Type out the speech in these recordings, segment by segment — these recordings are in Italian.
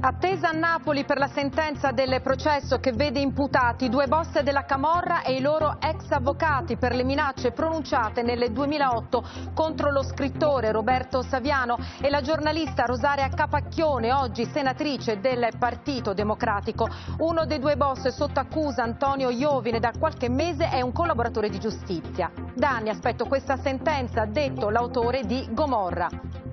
Attesa a Napoli per la sentenza del processo che vede imputati 2 boss della Camorra e i loro ex avvocati per le minacce pronunciate nel 2008 contro lo scrittore Roberto Saviano e la giornalista Rosaria Capacchione, oggi senatrice del Partito Democratico. Uno dei 2 boss sotto accusa, Antonio Iovine, da qualche mese è un collaboratore di giustizia. Da anni aspetto questa sentenza, ha detto l'autore di Gomorra.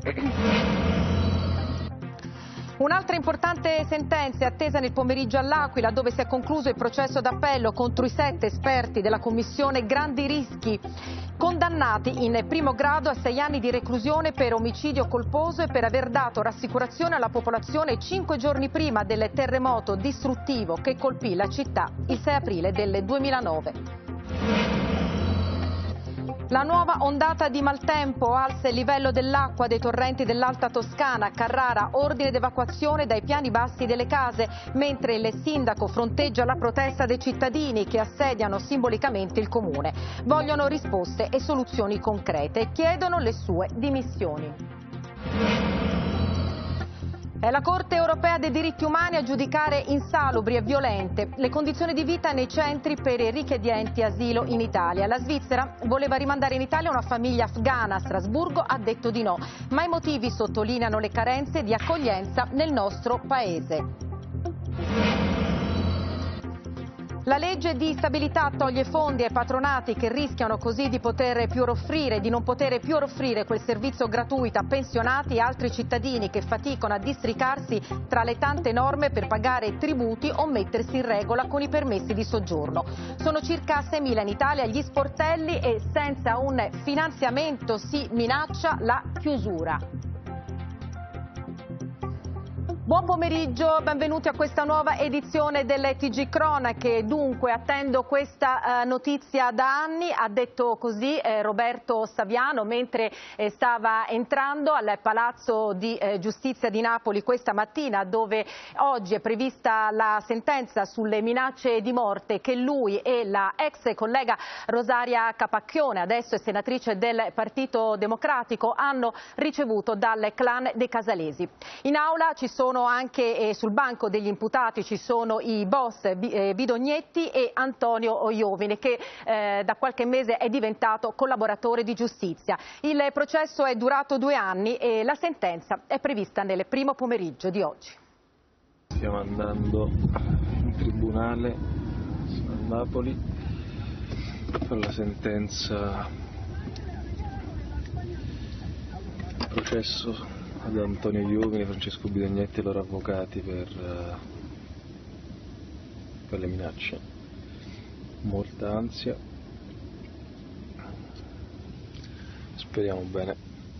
Un'altra importante sentenza è attesa nel pomeriggio all'Aquila, dove si è concluso il processo d'appello contro i 7 esperti della Commissione Grandi Rischi, condannati in primo grado a 6 anni di reclusione per omicidio colposo e per aver dato rassicurazione alla popolazione 5 giorni prima del terremoto distruttivo che colpì la città il 6 aprile del 2009. La nuova ondata di maltempo alza il livello dell'acqua dei torrenti dell'Alta Toscana. Carrara, ordine d'evacuazione dai piani bassi delle case, mentre il sindaco fronteggia la protesta dei cittadini che assediano simbolicamente il comune. Vogliono risposte e soluzioni concrete e chiedono le sue dimissioni. È la Corte europea dei diritti umani a giudicare insalubri e violente le condizioni di vita nei centri per i richiedenti asilo in Italia. La Svizzera voleva rimandare in Italia una famiglia afghana. Strasburgo ha detto di no, ma i motivi sottolineano le carenze di accoglienza nel nostro paese. La legge di stabilità toglie fondi ai patronati che rischiano così di non poter più offrire quel servizio gratuito a pensionati e altri cittadini che faticano a districarsi tra le tante norme per pagare tributi o mettersi in regola con i permessi di soggiorno. Sono circa 6.000 in Italia gli sportelli e senza un finanziamento si minaccia la chiusura. Buon pomeriggio, benvenuti a questa nuova edizione delle TG Cronache. Dunque, attendo questa notizia da anni, ha detto così Roberto Saviano mentre stava entrando al Palazzo di Giustizia di Napoli questa mattina, dove oggi è prevista la sentenza sulle minacce di morte che lui e la ex collega Rosaria Capacchione, adesso è senatrice del Partito Democratico, hanno ricevuto dal clan dei Casalesi. In aula ci sono anche sul banco degli imputati ci sono i boss Bidognetti e Antonio Iovine, che da qualche mese è diventato collaboratore di giustizia. Il processo è durato 2 anni e la sentenza è prevista nel primo pomeriggio di oggi. Stiamo andando in tribunale a Napoli per la sentenza, il processo ad Antonio Iovine, Francesco Bidognetti e i loro avvocati per le minacce. Molta ansia, speriamo bene.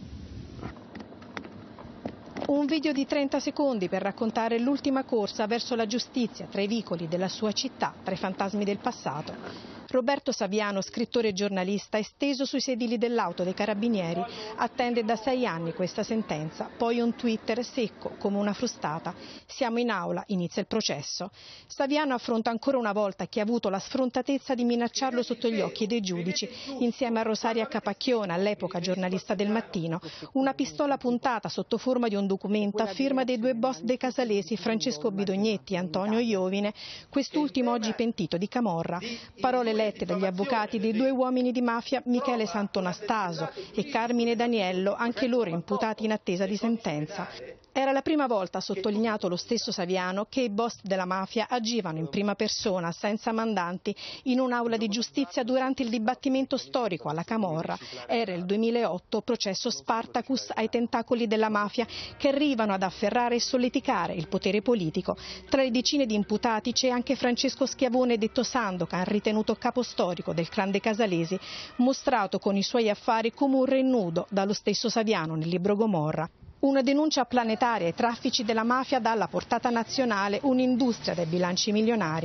Un video di 30 secondi per raccontare l'ultima corsa verso la giustizia tra i vicoli della sua città, tra i fantasmi del passato. Roberto Saviano, scrittore e giornalista, è steso sui sedili dell'auto dei carabinieri, attende da 6 anni questa sentenza, poi un Twitter secco come una frustata. Siamo in aula, inizia il processo. Saviano affronta ancora una volta chi ha avuto la sfrontatezza di minacciarlo sotto gli occhi dei giudici, insieme a Rosaria Capacchione, all'epoca giornalista del Mattino. Una pistola puntata sotto forma di un documento a firma dei 2 boss dei Casalesi, Francesco Bidognetti e Antonio Iovine, quest'ultimo oggi pentito di camorra. Parole lette dagli avvocati dei 2 uomini di mafia, Michele Santonastaso e Carmine Daniello, anche loro imputati in attesa di sentenza. Era la prima volta, ha sottolineato lo stesso Saviano, che i boss della mafia agivano in prima persona, senza mandanti, in un'aula di giustizia durante il dibattimento storico alla Camorra. Era il 2008, processo Spartacus ai tentacoli della mafia che arrivano ad afferrare e solleticare il potere politico. Tra le decine di imputati c'è anche Francesco Schiavone, detto Sandokan, ritenuto capo storico del clan dei Casalesi, mostrato con i suoi affari come un re nudo dallo stesso Saviano nel libro Gomorra. Una denuncia planetaria ai traffici della mafia dà alla portata nazionale un'industria dai bilanci milionari.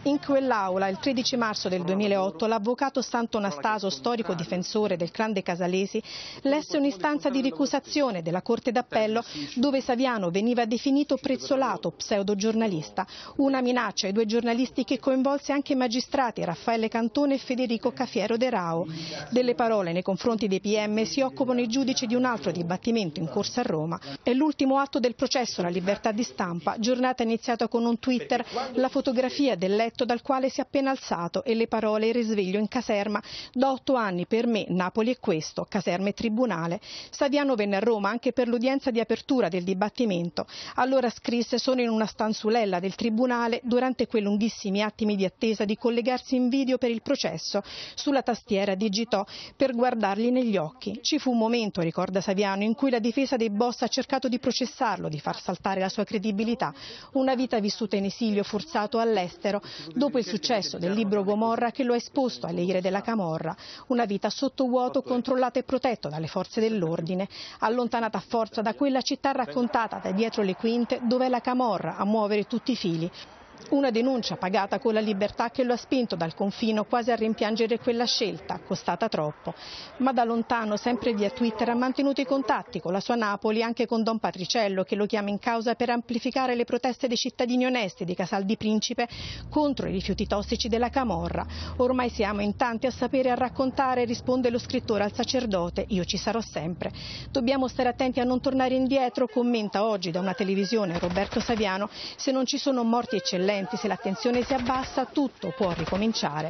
In quell'aula, il 13 marzo del 2008, l'avvocato Santo Anastaso, storico difensore del clan dei Casalesi, lesse un'istanza di ricusazione della Corte d'Appello dove Saviano veniva definito prezzolato, pseudogiornalista, una minaccia ai due giornalisti che coinvolse anche i magistrati Raffaele Cantone e Federico Cafiero De Rao. Delle parole nei confronti dei PM si occupano i giudici di un altro dibattimento in corso a Roma. È l'ultimo atto del processo, la libertà di stampa, giornata iniziata con un Twitter, la fotografia del letto dal quale si è appena alzato e le parole risveglio in caserma. Da 8 anni per me Napoli è questo, caserma e tribunale. Saviano venne a Roma anche per l'udienza di apertura del dibattimento. Allora scrisse: sono in una stanzulella del tribunale durante quei lunghissimi attimi di attesa di collegarsi in video per il processo. Sulla tastiera digitò: per guardarli negli occhi. Ci fu un momento, ricorda Saviano, in cui la difesa dei boss ha cercato di processarlo, di far saltare la sua credibilità. Una vita vissuta in esilio forzato all'estero, dopo il successo del libro Gomorra che lo ha esposto alle ire della camorra. Una vita sottovuoto, controllata e protetta dalle forze dell'ordine, allontanata a forza da quella città raccontata da dietro le quinte dove è la camorra a muovere tutti i fili. Una denuncia pagata con la libertà che lo ha spinto dal confino quasi a rimpiangere quella scelta, costata troppo. Ma da lontano, sempre via Twitter, ha mantenuto i contatti con la sua Napoli, anche con Don Patriciello, che lo chiama in causa per amplificare le proteste dei cittadini onesti di Casal di Principe contro i rifiuti tossici della camorra. Ormai siamo in tanti a sapere e a raccontare, risponde lo scrittore al sacerdote: io ci sarò sempre. Dobbiamo stare attenti a non tornare indietro, commenta oggi da una televisione Roberto Saviano. Se non ci sono morti eccellenti, se l'attenzione si abbassa, tutto può ricominciare.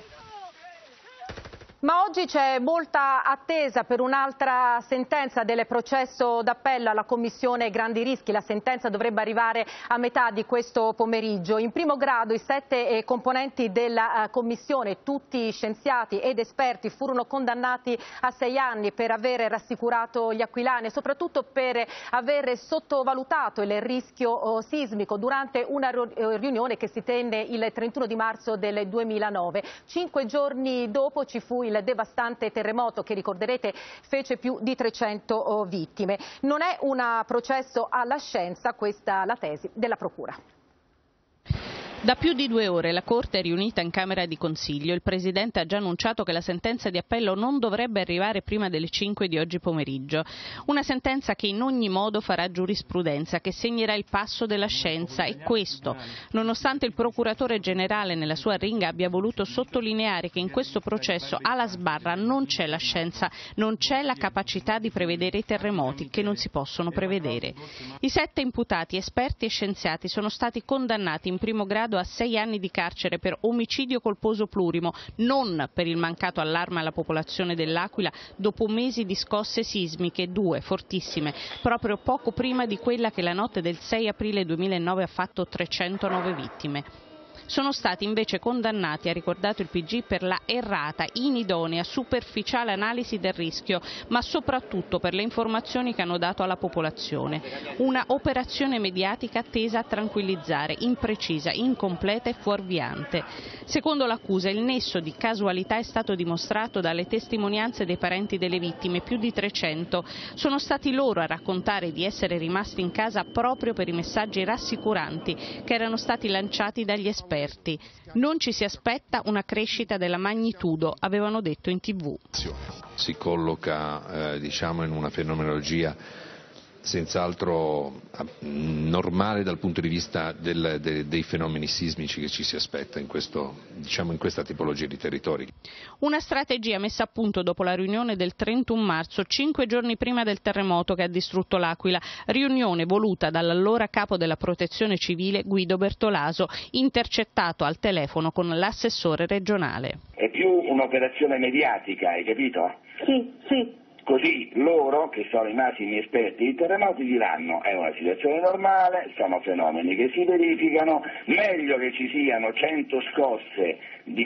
Ma oggi c'è molta attesa per un'altra sentenza del processo d'appello alla Commissione Grandi Rischi. La sentenza dovrebbe arrivare a metà di questo pomeriggio. In primo grado i 7 componenti della Commissione, tutti scienziati ed esperti, furono condannati a 6 anni per aver rassicurato gli aquilani e soprattutto per aver sottovalutato il rischio sismico durante una riunione che si tenne il 31 di marzo del 2009. 5 giorni dopo ci fu il devastante terremoto che, ricorderete, fece più di 300 vittime. Non è un processo alla scienza, questa è la tesi della Procura. Da più di 2 ore la Corte è riunita in Camera di Consiglio. Il Presidente ha già annunciato che la sentenza di appello non dovrebbe arrivare prima delle 5 di oggi pomeriggio. Una sentenza che in ogni modo farà giurisprudenza, che segnerà il passo della scienza, e questo, nonostante il Procuratore Generale nella sua ringa abbia voluto sottolineare che in questo processo alla sbarra non c'è la scienza, non c'è la capacità di prevedere i terremoti che non si possono prevedere. I 7 imputati, esperti e scienziati, sono stati condannati in primo grado a 6 anni di carcere per omicidio colposo plurimo, non per il mancato allarme alla popolazione dell'Aquila dopo mesi di scosse sismiche, 2 fortissime, proprio poco prima di quella che la notte del 6 aprile 2009 ha fatto 309 vittime. Sono stati invece condannati, ha ricordato il PG, per la errata, inidonea, superficiale analisi del rischio, ma soprattutto per le informazioni che hanno dato alla popolazione. Una operazione mediatica tesa a tranquillizzare, imprecisa, incompleta e fuorviante. Secondo l'accusa, il nesso di casualità è stato dimostrato dalle testimonianze dei parenti delle vittime, più di 300. Sono stati loro a raccontare di essere rimasti in casa proprio per i messaggi rassicuranti che erano stati lanciati dagli esperti. Non ci si aspetta una crescita della magnitudo, avevano detto in TV. Si colloca in una fenomenologia senz'altro normale dal punto di vista dei fenomeni sismici che ci si aspetta in questa tipologia di territori. Una strategia messa a punto dopo la riunione del 31 marzo, 5 giorni prima del terremoto che ha distrutto l'Aquila, riunione voluta dall'allora capo della Protezione Civile Guido Bertolaso, intercettato al telefono con l'assessore regionale. È più un'operazione mediatica, hai capito? Sì. Così loro, che sono i massimi esperti di terremoti, diranno: è una situazione normale, sono fenomeni che si verificano, meglio che ci siano 100 scosse di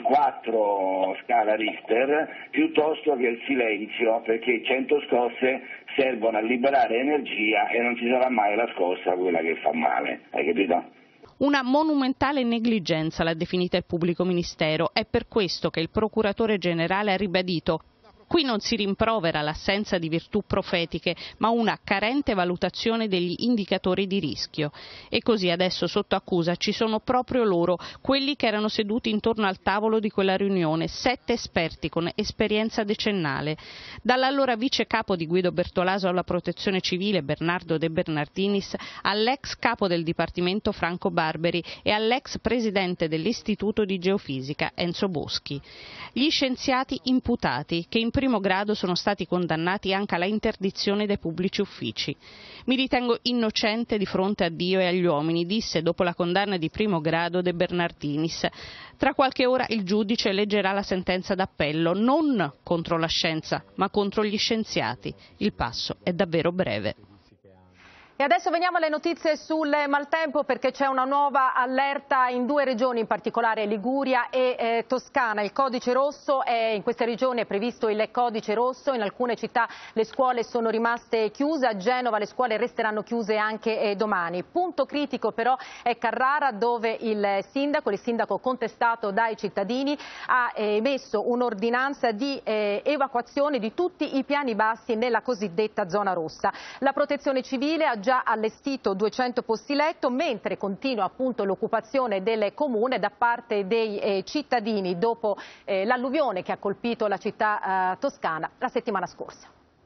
4 scala Richter piuttosto che il silenzio, perché 100 scosse servono a liberare energia e non ci sarà mai la scossa quella che fa male, hai capito? Una monumentale negligenza l'ha definita il pubblico ministero. È per questo che il procuratore generale ha ribadito: Qui non si rimprovera l'assenza di virtù profetiche, ma una carente valutazione degli indicatori di rischio. E così adesso sotto accusa ci sono proprio loro, quelli che erano seduti intorno al tavolo di quella riunione, 7 esperti con esperienza decennale. Dall'allora vice capo di Guido Bertolaso alla Protezione Civile Bernardo De Bernardinis, all'ex capo del Dipartimento Franco Barberi e all'ex presidente dell'Istituto di Geofisica Enzo Boschi. Gli scienziati imputati che in primo grado sono stati condannati anche alla interdizione dai pubblici uffici. Mi ritengo innocente di fronte a Dio e agli uomini, disse dopo la condanna di primo grado De Bernardinis. Tra qualche ora il giudice leggerà la sentenza d'appello, non contro la scienza, ma contro gli scienziati. Il passo è davvero breve. E adesso veniamo alle notizie sul maltempo, perché c'è una nuova allerta in 2 regioni, in particolare Liguria e Toscana. Il codice rosso in queste regioni è previsto il codice rosso, in alcune città le scuole sono rimaste chiuse, a Genova le scuole resteranno chiuse anche domani. Punto critico però è Carrara, dove il sindaco contestato dai cittadini ha emesso un'ordinanza di evacuazione di tutti i piani bassi nella cosiddetta zona rossa. La Protezione Civile ha già allestito 200 posti letto, mentre continua appunto l'occupazione del comune da parte dei cittadini dopo l'alluvione che ha colpito la città toscana la settimana scorsa.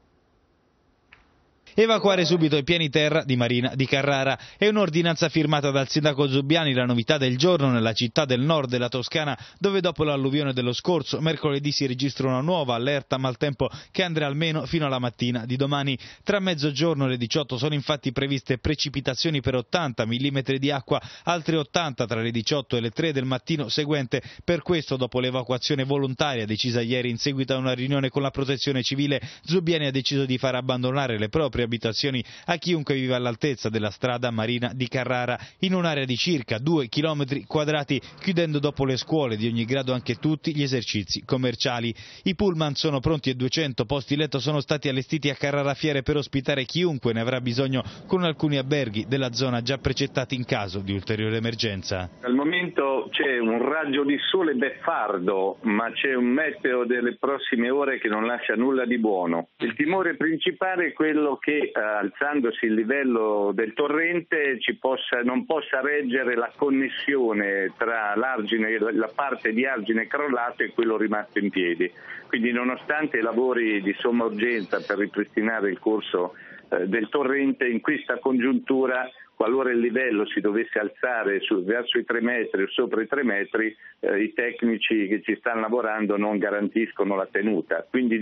Evacuare subito i piani terra di Marina di Carrara. È un'ordinanza firmata dal sindaco Zubiani, la novità del giorno nella città del nord della Toscana, dove dopo l'alluvione dello scorso mercoledì si registra una nuova allerta maltempo che andrà almeno fino alla mattina di domani. Tra mezzogiorno e le 18 sono infatti previste precipitazioni per 80 mm di acqua, altre 80 tra le 18 e le 3 del mattino seguente. Per questo, dopo l'evacuazione volontaria decisa ieri in seguito a una riunione con la Protezione Civile, Zubiani ha deciso di far abbandonare le proprie abitazioni a chiunque vive all'altezza della strada Marina di Carrara, in un'area di circa 2 km quadrati, chiudendo dopo le scuole di ogni grado anche tutti gli esercizi commerciali. I pullman sono pronti e 200 posti letto sono stati allestiti a Carrara Fiere per ospitare chiunque ne avrà bisogno, con alcuni alberghi della zona già precettati in caso di ulteriore emergenza. Al momento c'è un raggio di sole beffardo, ma c'è un meteo delle prossime ore che non lascia nulla di buono. Il timore principale è quello che alzandosi il livello del torrente non possa reggere la connessione tra la parte di argine crollato e quello rimasto in piedi. Quindi, nonostante i lavori di somma urgenza per ripristinare il corso del torrente, in questa congiuntura, qualora il livello si dovesse alzare verso i 3 metri o sopra i 3 metri, i tecnici che ci stanno lavorando non garantiscono la tenuta. Quindi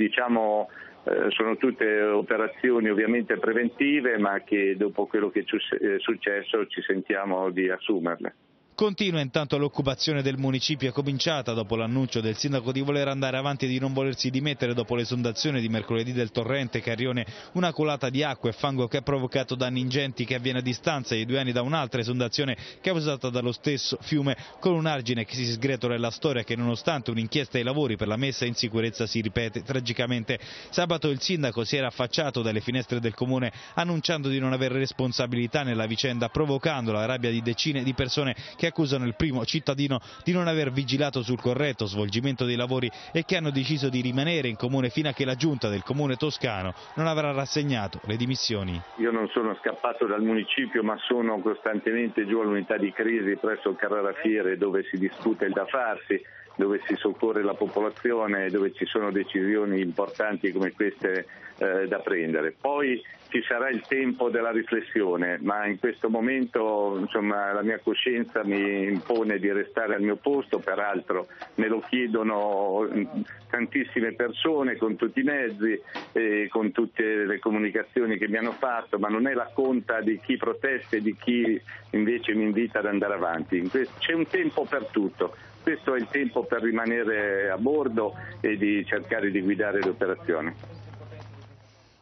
sono tutte operazioni ovviamente preventive, ma che dopo quello che è successo ci sentiamo di assumerle. Continua intanto l'occupazione del municipio, è cominciata dopo l'annuncio del sindaco di voler andare avanti e di non volersi dimettere dopo l'esondazione di mercoledì del torrente Carrione, una colata di acqua e fango che ha provocato danni ingenti, che avviene a distanza di 2 anni da un'altra esondazione causata dallo stesso fiume, con un argine che si sgretola nella storia, che nonostante un'inchiesta ai lavori per la messa in sicurezza si ripete tragicamente. Sabato il sindaco si era affacciato dalle finestre del comune annunciando di non avere responsabilità nella vicenda, provocando la rabbia di decine di persone che accusano il primo cittadino di non aver vigilato sul corretto svolgimento dei lavori e che hanno deciso di rimanere in comune fino a che la giunta del comune toscano non avrà rassegnato le dimissioni. Io non sono scappato dal municipio, ma sono costantemente giù all'unità di crisi presso Carrara Fiere, dove si discute il da farsi, dove si soccorre la popolazione, dove ci sono decisioni importanti come queste da prendere. Poi ci sarà il tempo della riflessione, ma in questo momento la mia coscienza mi impone di restare al mio posto, peraltro me lo chiedono tantissime persone con tutti i mezzi e con tutte le comunicazioni che mi hanno fatto, ma non è la conta di chi protesta e di chi invece mi invita ad andare avanti. C'è un tempo per tutto. Questo è il tempo per rimanere a bordo e di cercare di guidare le operazioni.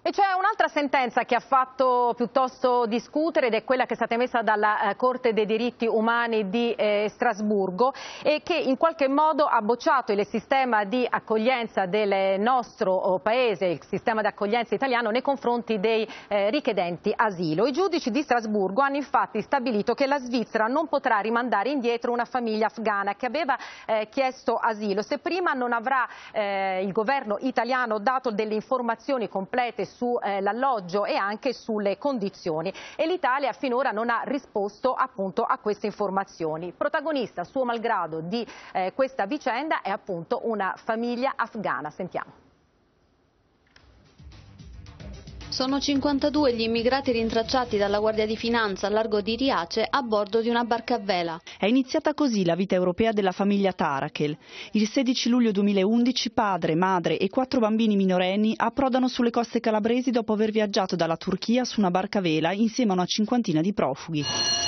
E c'è un'altra sentenza che ha fatto piuttosto discutere ed è quella che è stata emessa dalla Corte dei diritti umani di Strasburgo e che in qualche modo ha bocciato il sistema di accoglienza del nostro paese, il sistema di accoglienza italiano nei confronti dei richiedenti asilo. I giudici di Strasburgo hanno infatti stabilito che la Svizzera non potrà rimandare indietro una famiglia afghana che aveva chiesto asilo se prima non avrà il governo italiano dato delle informazioni complete sull'alloggio e anche sulle condizioni, e l'Italia finora non ha risposto appunto a queste informazioni. Protagonista, suo malgrado, di questa vicenda è appunto una famiglia afghana. Sentiamo. Sono 52 gli immigrati rintracciati dalla Guardia di Finanza al largo di Riace a bordo di una barca a vela. È iniziata così la vita europea della famiglia Tarakel. Il 16 luglio 2011 padre, madre e 4 bambini minorenni approdano sulle coste calabresi dopo aver viaggiato dalla Turchia su una barca a vela insieme a una cinquantina di profughi.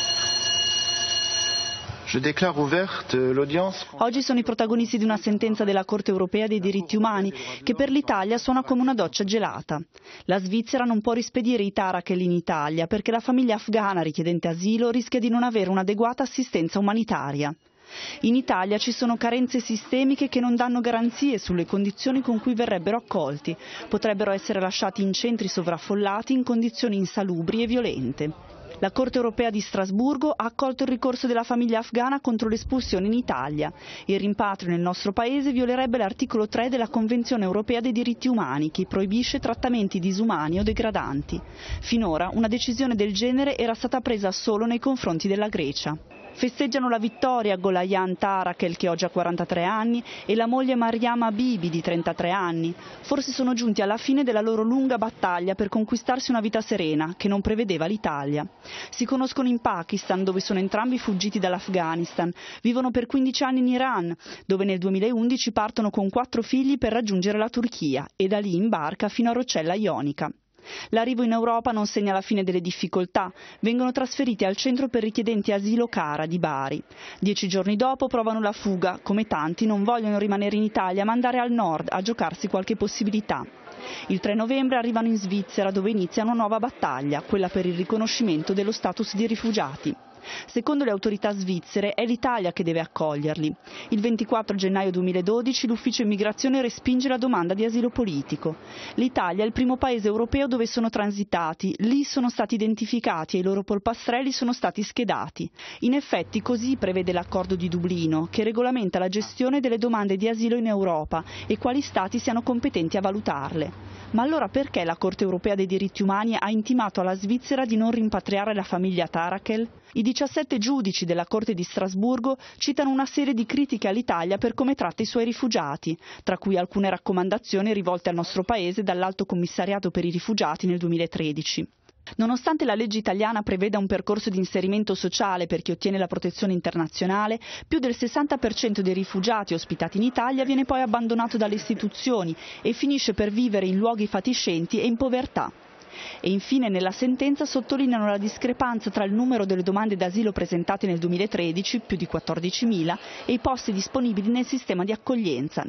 Oggi sono i protagonisti di una sentenza della Corte europea dei diritti umani che per l'Italia suona come una doccia gelata. La Svizzera non può rispedire i Tarakel in Italia perché la famiglia afghana richiedente asilo rischia di non avere un'adeguata assistenza umanitaria. In Italia ci sono carenze sistemiche che non danno garanzie sulle condizioni con cui verrebbero accolti. Potrebbero essere lasciati in centri sovraffollati in condizioni insalubri e violente. La Corte europea di Strasburgo ha accolto il ricorso della famiglia afghana contro l'espulsione in Italia. Il rimpatrio nel nostro paese violerebbe l'articolo 3 della Convenzione europea dei diritti umani, che proibisce trattamenti disumani o degradanti. Finora una decisione del genere era stata presa solo nei confronti della Grecia. Festeggiano la vittoria Golayan Tarakel, che oggi ha 43 anni, e la moglie Mariama Bibi, di 33 anni. Forse sono giunti alla fine della loro lunga battaglia per conquistarsi una vita serena, che non prevedeva l'Italia. Si conoscono in Pakistan, dove sono entrambi fuggiti dall'Afghanistan. Vivono per 15 anni in Iran, dove nel 2011 partono con 4 figli per raggiungere la Turchia, e da lì in barca fino a Roccella Ionica. L'arrivo in Europa non segna la fine delle difficoltà, vengono trasferiti al centro per richiedenti asilo Cara di Bari. 10 giorni dopo provano la fuga, come tanti non vogliono rimanere in Italia ma andare al nord a giocarsi qualche possibilità. Il 3 novembre arrivano in Svizzera dove inizia una nuova battaglia, quella per il riconoscimento dello status di rifugiati. Secondo le autorità svizzere è l'Italia che deve accoglierli. Il 24 gennaio 2012 l'ufficio immigrazione respinge la domanda di asilo politico. L'Italia è il primo paese europeo dove sono transitati, lì sono stati identificati e i loro polpastrelli sono stati schedati. In effetti così prevede l'accordo di Dublino, che regolamenta la gestione delle domande di asilo in Europa e quali stati siano competenti a valutarle. Ma allora perché la Corte europea dei diritti umani ha intimato alla Svizzera di non rimpatriare la famiglia Tarakel? I 17 giudici della Corte di Strasburgo citano una serie di critiche all'Italia per come tratta i suoi rifugiati, tra cui alcune raccomandazioni rivolte al nostro paese dall'Alto Commissariato per i rifugiati nel 2013. Nonostante la legge italiana preveda un percorso di inserimento sociale per chi ottiene la protezione internazionale, più del 60% dei rifugiati ospitati in Italia viene poi abbandonato dalle istituzioni e finisce per vivere in luoghi fatiscenti e in povertà. E infine nella sentenza sottolineano la discrepanza tra il numero delle domande d'asilo presentate nel 2013, più di 14.000, e i posti disponibili nel sistema di accoglienza,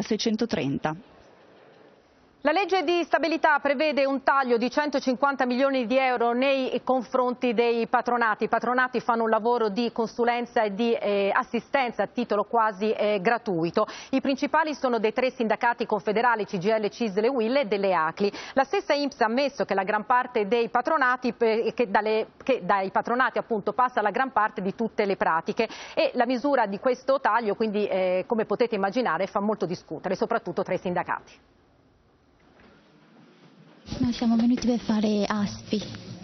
9.630. La legge di stabilità prevede un taglio di 150 milioni di euro nei confronti dei patronati. I patronati fanno un lavoro di consulenza e di assistenza a titolo quasi gratuito. I principali sono dei 3 sindacati confederali, CGIL, CISL e UIL, e delle ACLI. La stessa INPS ha ammesso che la gran parte dei patronati, che dai patronati appunto passa la gran parte di tutte le pratiche, e la misura di questo taglio quindi come potete immaginare fa molto discutere, soprattutto tra i sindacati. Noi siamo venuti per fare ASFI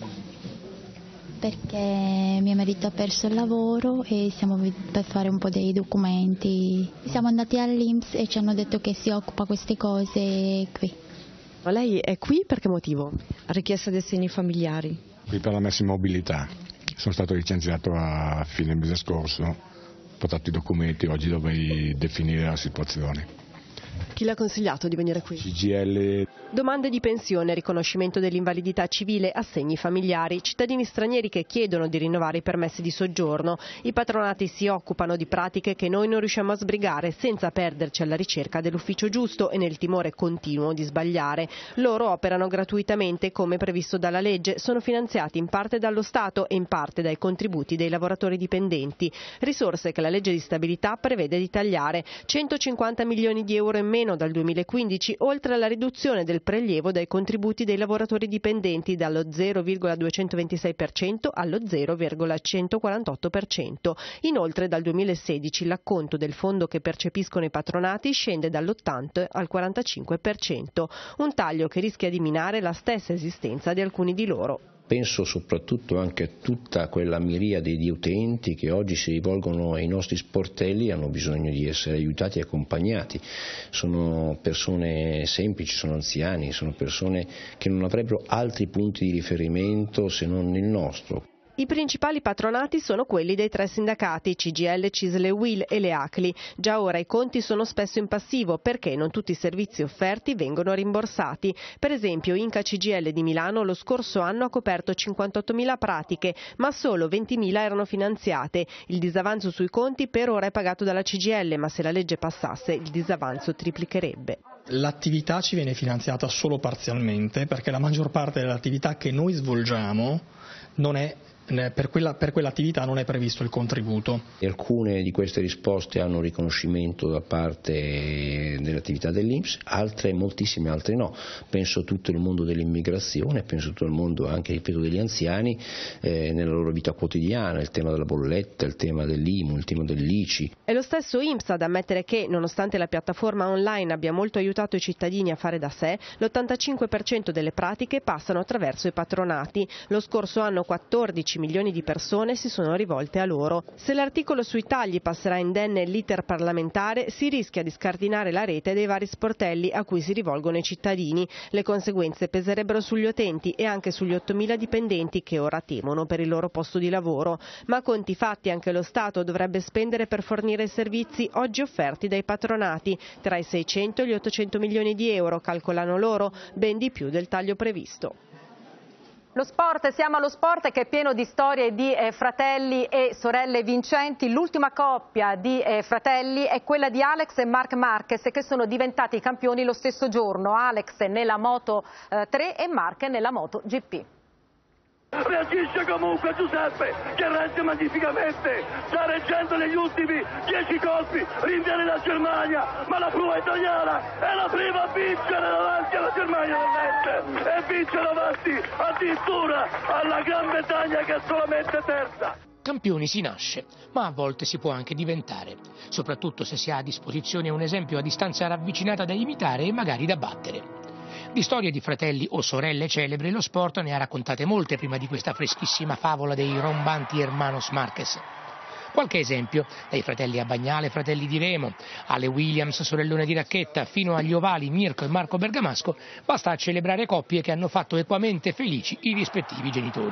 perché mio marito ha perso il lavoro e siamo venuti per fare un po' dei documenti. Siamo andati all'INPS e ci hanno detto che si occupa queste cose qui. Ma lei è qui per che motivo? A richiesta dei assegni familiari? Qui per la messa in mobilità. Sono stato licenziato a fine mese scorso, ho portato i documenti, oggi dovrei definire la situazione. Chi l'ha consigliato di venire qui? CGIL. Domande di pensione, riconoscimento dell'invalidità civile, assegni familiari, cittadini stranieri che chiedono di rinnovare i permessi di soggiorno. I patronati si occupano di pratiche che noi non riusciamo a sbrigare senza perderci alla ricerca dell'ufficio giusto e nel timore continuo di sbagliare. Loro operano gratuitamente come previsto dalla legge, sono finanziati in parte dallo Stato e in parte dai contributi dei lavoratori dipendenti. Risorse che la legge di stabilità prevede di tagliare, 150 milioni di euro in meno dal 2015, oltre alla riduzione del prelievo dai contributi dei lavoratori dipendenti dallo 0,226% allo 0,148%. Inoltre dal 2016 l'acconto del fondo che percepiscono i patronati scende dall'80 al 45%, un taglio che rischia di minare la stessa esistenza di alcuni di loro. Penso soprattutto anche a tutta quella miriade di utenti che oggi si rivolgono ai nostri sportelli e hanno bisogno di essere aiutati e accompagnati. Sono persone semplici, sono anziani, sono persone che non avrebbero altri punti di riferimento se non il nostro. I principali patronati sono quelli dei 3 sindacati, CGIL, CISL e UIL e le ACLI. Già ora i conti sono spesso in passivo perché non tutti i servizi offerti vengono rimborsati. Per esempio Inca CGIL di Milano lo scorso anno ha coperto 58.000 pratiche, ma solo 20.000 erano finanziate. Il disavanzo sui conti per ora è pagato dalla CGIL, ma se la legge passasse il disavanzo triplicherebbe. L'attività ci viene finanziata solo parzialmente perché la maggior parte dell'attività che noi svolgiamo non è per quell'attività non è previsto il contributo. Alcune di queste risposte hanno riconoscimento da parte dell'attività dell'INPS, altre, moltissime altre no. Penso a tutto il mondo dell'immigrazione, penso a tutto il mondo anche, ripeto, degli anziani nella loro vita quotidiana, il tema della bolletta, il tema dell'IMU, il tema dell'ICI. È lo stesso INPS ad ammettere che, nonostante la piattaforma online abbia molto aiutato i cittadini a fare da sé, l'85% delle pratiche passano attraverso i patronati. Lo scorso anno 14 milioni di persone si sono rivolte a loro. Se l'articolo sui tagli passerà indenne l'iter parlamentare, si rischia di scardinare la rete dei vari sportelli a cui si rivolgono i cittadini. Le conseguenze peserebbero sugli utenti e anche sugli 8.000 dipendenti che ora temono per il loro posto di lavoro. Ma a conti fatti anche lo Stato dovrebbe spendere per fornire i servizi oggi offerti dai patronati, tra i 600 e gli 800 milioni di euro, calcolano loro, ben di più del taglio previsto. Lo sport, siamo allo sport che è pieno di storie di fratelli e sorelle vincenti. L'ultima coppia di fratelli è quella di Alex e Marc Marquez, che sono diventati campioni lo stesso giorno. Alex nella Moto 3 e Marc nella Moto GP. Reagisce comunque Giuseppe, che regge magnificamente, sta reggendo negli ultimi 10 colpi, rinviene la Germania, ma la prua italiana è la prima a vincere davanti alla Germania dell'Est e vince davanti addirittura alla Gran Bretagna che è solamente terza. Campioni si nasce, ma a volte si può anche diventare, soprattutto se si ha a disposizione un esempio a distanza ravvicinata da imitare e magari da battere. Di storie di fratelli o sorelle celebri lo sport ne ha raccontate molte prima di questa freschissima favola dei rombanti hermanos Marquez. Qualche esempio, dai fratelli Abagnale, fratelli di Remo, alle Williams, sorellone di racchetta, fino agli ovali Mirko e Marco Bergamasco, basta celebrare coppie che hanno fatto equamente felici i rispettivi genitori.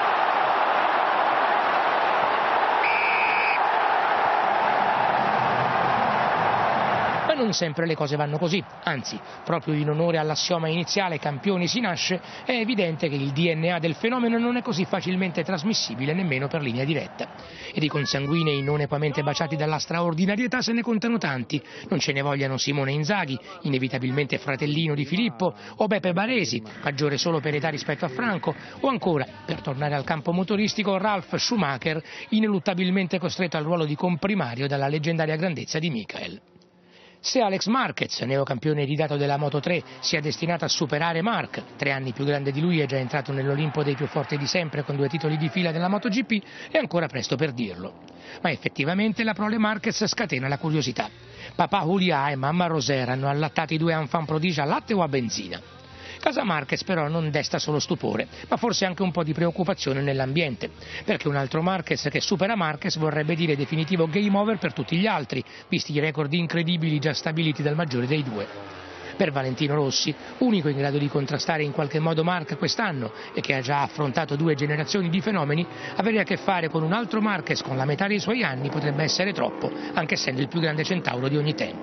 Non sempre le cose vanno così, anzi, proprio in onore all'assioma iniziale campioni si nasce, è evidente che il DNA del fenomeno non è così facilmente trasmissibile nemmeno per linea diretta. E di consanguinei non equamente baciati dalla straordinarietà se ne contano tanti, non ce ne vogliano Simone Inzaghi, inevitabilmente fratellino di Filippo, o Beppe Baresi, maggiore solo per età rispetto a Franco, o ancora, per tornare al campo motoristico, Ralf Schumacher, ineluttabilmente costretto al ruolo di comprimario dalla leggendaria grandezza di Michael. Se Alex Marquez, neocampione iridato della Moto 3, sia destinato a superare Marc, 3 anni più grande di lui e già entrato nell'Olimpo dei più forti di sempre con 2 titoli di fila della MotoGP, è ancora presto per dirlo. Ma effettivamente la prole Marquez scatena la curiosità. Papà Julià e mamma Roser hanno allattato i 2 enfant prodige a latte o a benzina. Casa Marquez però non desta solo stupore, ma forse anche un po' di preoccupazione nell'ambiente, perché un altro Marquez che supera Marquez vorrebbe dire definitivo game over per tutti gli altri, visti i record incredibili già stabiliti dal maggiore dei 2. Per Valentino Rossi, unico in grado di contrastare in qualche modo Marc quest'anno e che ha già affrontato 2 generazioni di fenomeni, avere a che fare con un altro Marquez con la metà dei suoi anni potrebbe essere troppo, anche essendo il più grande centauro di ogni tempo.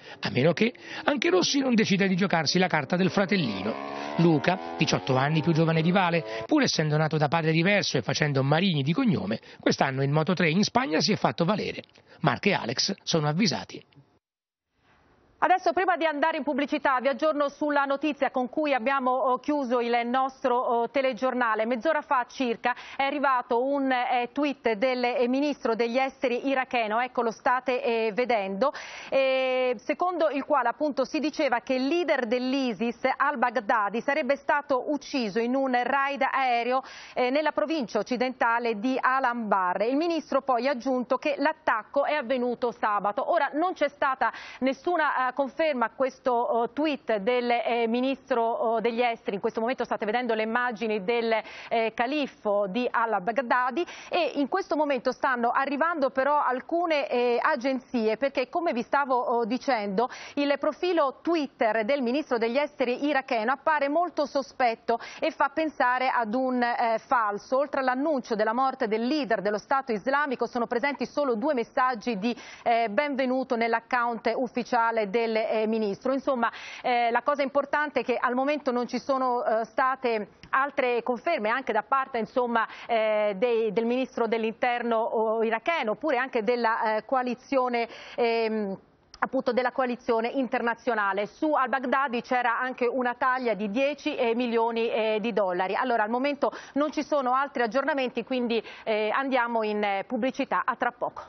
a meno che anche Rossi non decida di giocarsi la carta del fratellino. Luca, 18 anni più giovane di Vale, pur essendo nato da padre diverso e facendo Marini di cognome, quest'anno in Moto3 in Spagna si è fatto valere. Marc e Alex sono avvisati. Adesso, prima di andare in pubblicità, vi aggiorno sulla notizia con cui abbiamo chiuso il nostro telegiornale. Mezz'ora fa circa è arrivato un tweet del ministro degli esteri iracheno, ecco, lo state vedendo, secondo il quale appunto si diceva che il leader dell'ISIS, al-Baghdadi, sarebbe stato ucciso in un raid aereo nella provincia occidentale di Al-Anbar. Il ministro poi ha aggiunto che l'attacco è avvenuto sabato. Ora, non c'è stata nessuna conferma questo tweet del ministro degli esteri. In questo momento state vedendo le immagini del califfo di al-Baghdadi e in questo momento stanno arrivando però alcune agenzie, perché come vi stavo dicendo il profilo Twitter del ministro degli esteri iracheno appare molto sospetto e fa pensare ad un falso. Oltre all'annuncio della morte del leader dello Stato islamico sono presenti solo 2 messaggi di benvenuto nell'account ufficiale del ministro. Insomma, la cosa importante è che al momento non ci sono state altre conferme anche da parte del ministro dell'interno iracheno, oppure anche della coalizione appunto della coalizione internazionale. Su al-Baghdadi c'era anche una taglia di 10 milioni di dollari. Allora, al momento non ci sono altri aggiornamenti, quindi andiamo in pubblicità. A tra poco.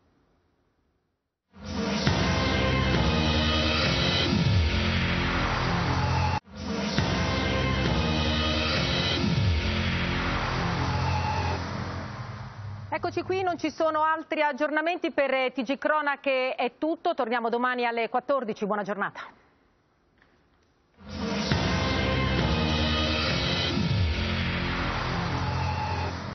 Eccoci qui, non ci sono altri aggiornamenti per TG Cronache, è tutto, torniamo domani alle 14, buona giornata.